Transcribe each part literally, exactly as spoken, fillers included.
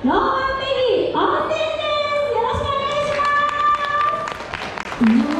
ローマンベリー温泉です。よろしくお願いします。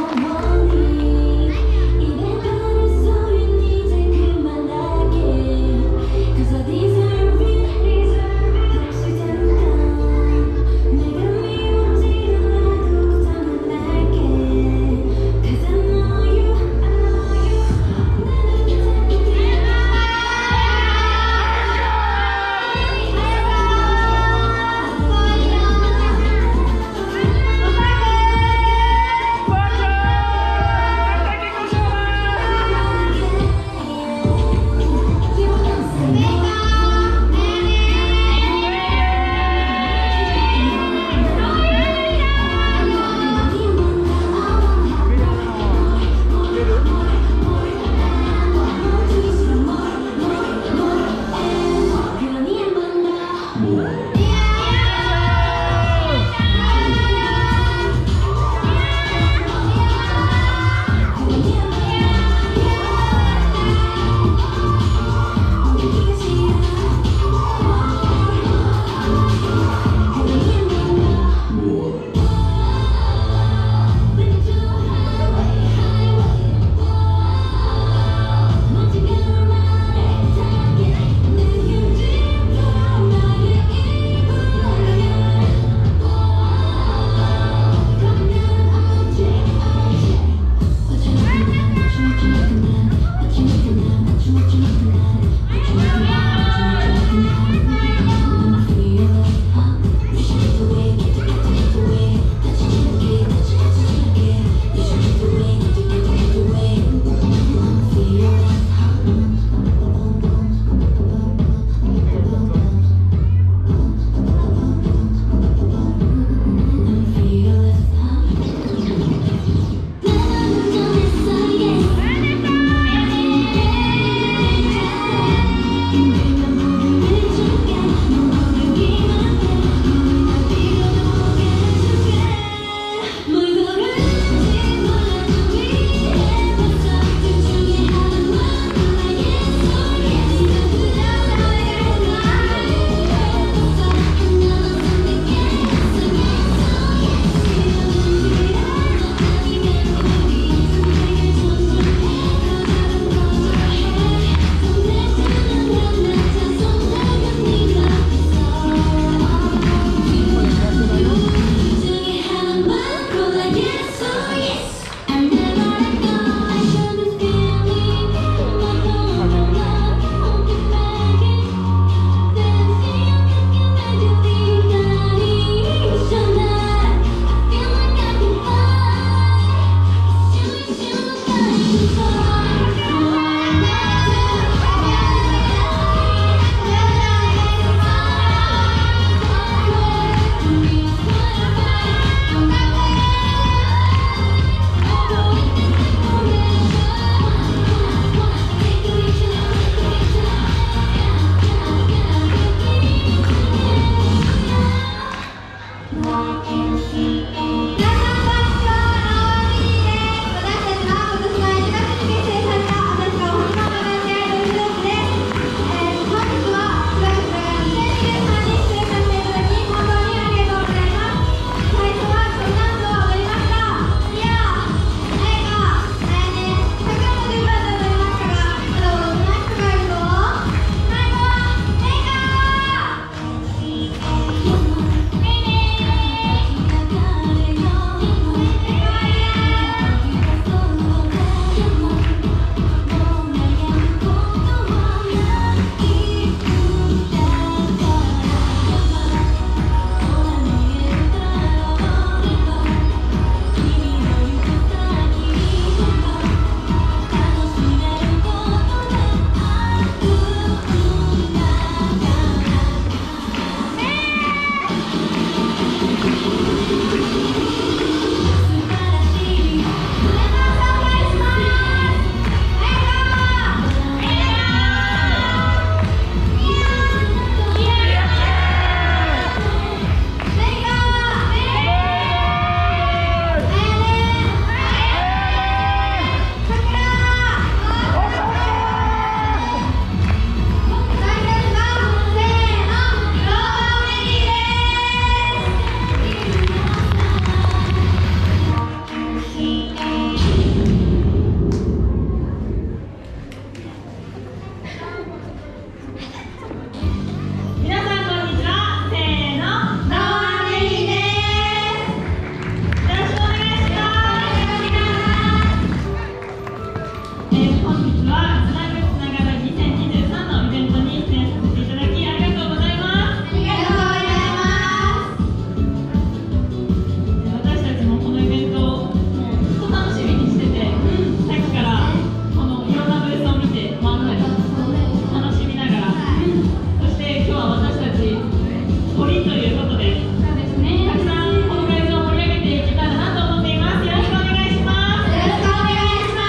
ということです。 そうですね。 たくさんこの会場を盛り上げていけたらなと思っています。よろしくお願いします。 よろしくお願いします。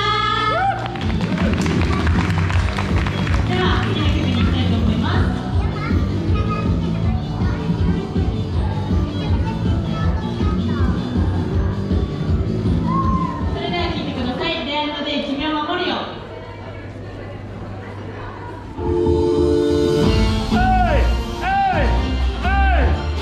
では次の曲に行きたいと思います。それでは聴いてください。デアンドデイ君を守るよ。 Hey! Hey! Hey!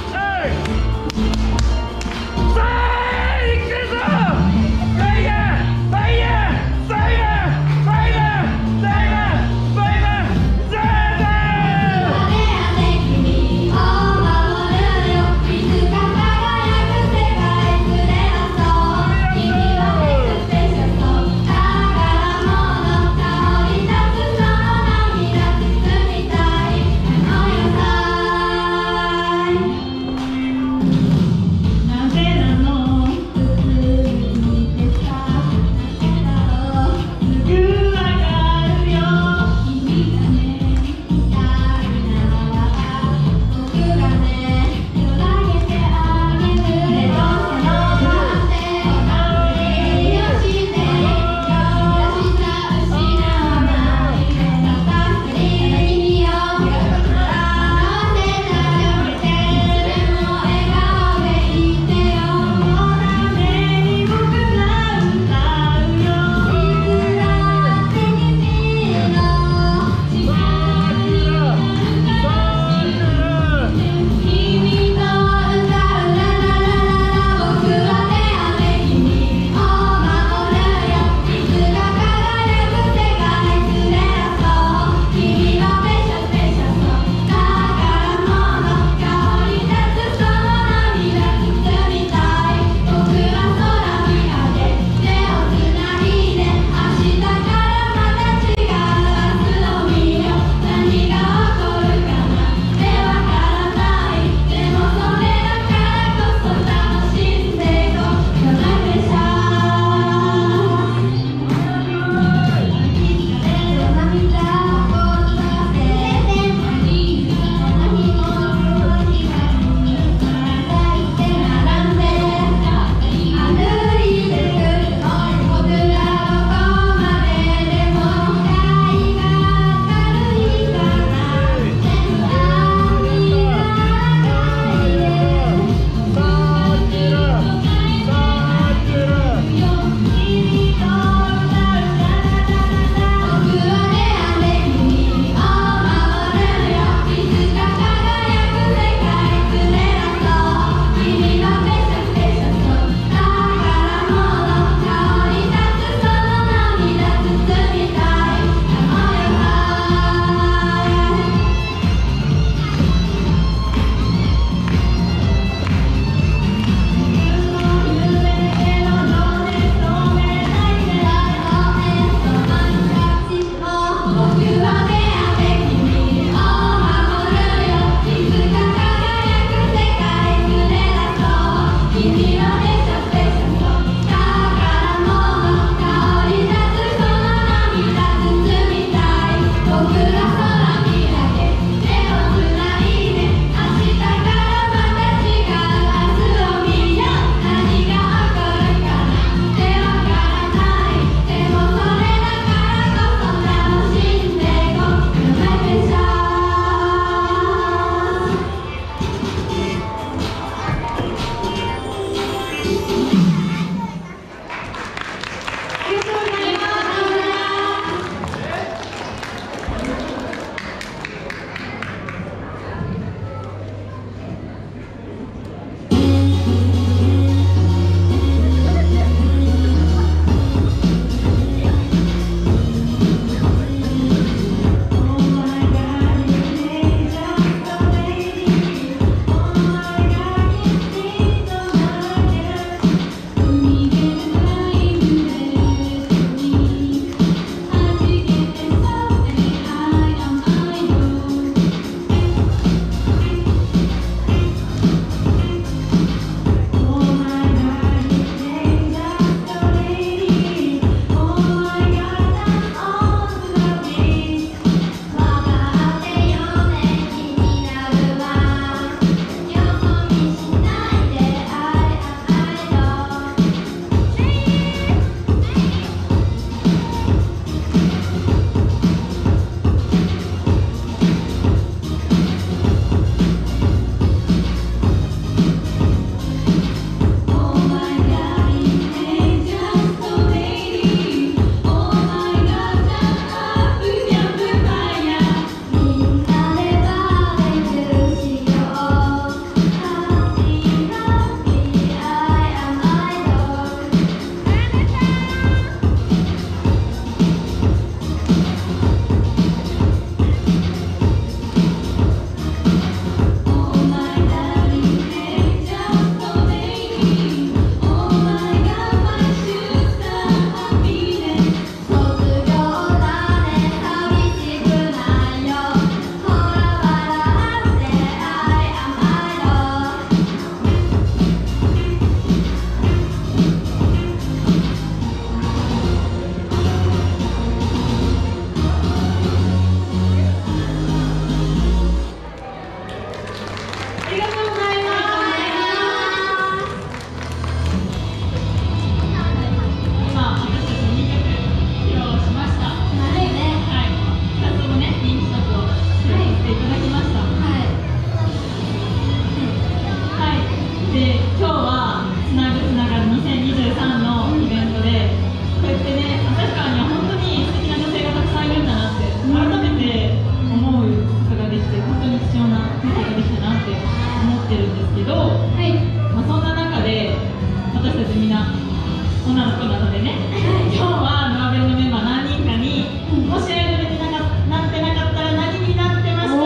で今日はつなぐつながるにせんにじゅうさんのイベントで、こうやってね、旭川には本当に素敵な女性がたくさんいるんだなって改めて思うことができて、本当に貴重な経験ができたなって思ってるんですけど、 はい。 まあ、そんな中で私たちみんな女の子なのでね、今日はノアベルのメンバー何人かに、もしアイドルになかなってなかったら何になってましたか？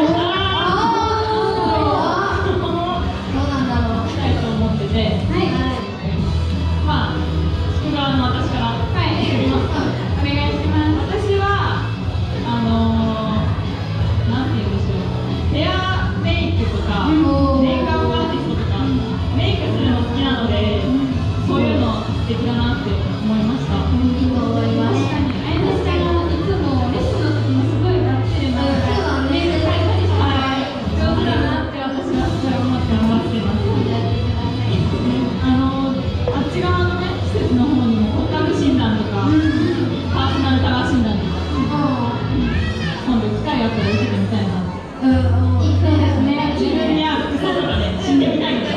したいと思ってて、 はい。 まあ聞く側の私から聞きますか。 お願いします。 私はあのー、なんて言うんでしょう、ヘアメイクとかメイクアップアーティストとかメイクするの好きなので、そういうの素敵だなって思いました。 いいと思います。確かに、あやなちゃんがいつもレッスンの時もすごいがっつりなメイクされたりして、上手だなって私はすごい思って頑張ってます。 あのあっち側のね、施設の方にも骨格診断とか、パーソナルカラー診断とか、今度機会あったら受けてみたいなって。 うん、いいですね。 自分に合う服装とかね、知ってみたいんで。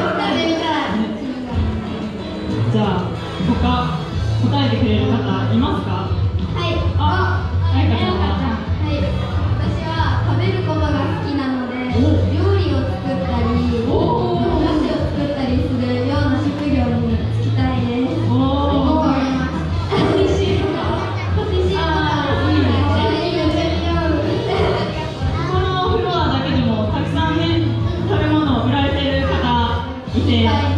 じゃあ、他答えてくれる方いますか？ はい。 あ、あやかちゃんは。 はい。私は食べることが好きなので、料理を作ったり、お菓子を作ったりするような職業に就きたいです。 おー。 パティシエとか。パティシエとか。いいね。 このフロアだけでもたくさんね、食べ物を売られてる方いて。